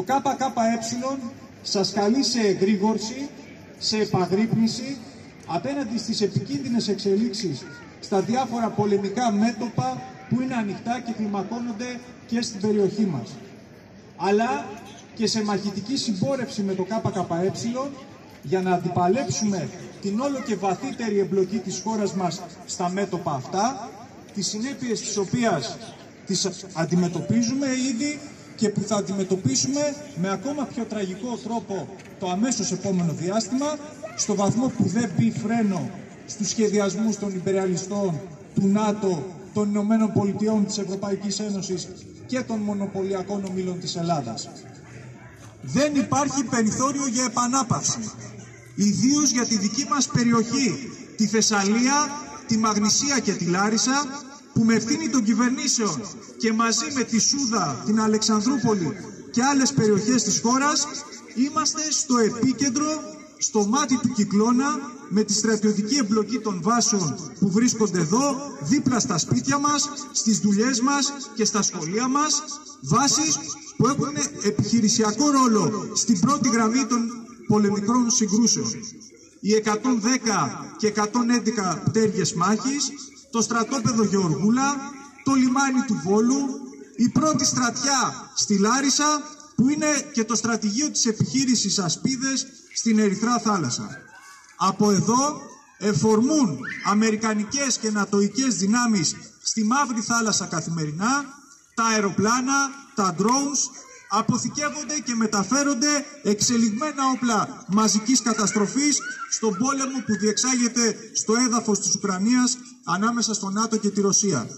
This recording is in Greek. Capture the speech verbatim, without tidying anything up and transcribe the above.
Το ΚΚΕ σας καλεί σε εγρήγορση, σε επαγρύπνηση απέναντι στις επικίνδυνες εξελίξεις στα διάφορα πολεμικά μέτωπα που είναι ανοιχτά και κλιμακώνονται και στην περιοχή μας. Αλλά και σε μαχητική συμπόρευση με το ΚΚΕ για να αντιπαλέψουμε την όλο και βαθύτερη εμπλοκή της χώρας μας στα μέτωπα αυτά, τις συνέπειες της οποίας τις αντιμετωπίζουμε ήδη και που θα αντιμετωπίσουμε με ακόμα πιο τραγικό τρόπο το αμέσως επόμενο διάστημα, στο βαθμό που δεν μπει φρένο στους σχεδιασμούς των υπεριαλιστών, του ΝΑΤΟ, των Ηνωμένων Πολιτειών, της Ευρωπαϊκής Ένωσης και των μονοπωλιακών ομίλων της Ελλάδας. Δεν υπάρχει περιθώριο για επανάπαυση, ιδίως για τη δική μας περιοχή, τη Θεσσαλία, τη Μαγνησία και τη Λάρισα, που με ευθύνη των κυβερνήσεων και μαζί με τη Σούδα, την Αλεξανδρούπολη και άλλες περιοχές της χώρας είμαστε στο επίκεντρο, στο μάτι του κυκλώνα, με τη στρατιωτική εμπλοκή των βάσεων που βρίσκονται εδώ, δίπλα στα σπίτια μας, στις δουλειές μας και στα σχολεία μας, βάσεις που έχουν επιχειρησιακό ρόλο στην πρώτη γραμμή των πολεμικών συγκρούσεων. Οι εκατόν δέκα και εκατόν έντεκα πτέρυγες μάχης, το στρατόπεδο Γεωργούλα, το λιμάνι του Βόλου, η πρώτη στρατιά στη Λάρισα, που είναι και το στρατηγείο της επιχείρησης Ασπίδες στην Ερυθρά θάλασσα. Από εδώ εφορμούν αμερικανικές και νατοικές δυνάμεις στη Μαύρη Θάλασσα καθημερινά, τα αεροπλάνα, τα drones, αποθηκεύονται και μεταφέρονται εξελιγμένα όπλα μαζικής καταστροφής στον πόλεμο που διεξάγεται στο έδαφος της Ουκρανίας ανάμεσα στο ΝΑΤΟ και τη Ρωσία.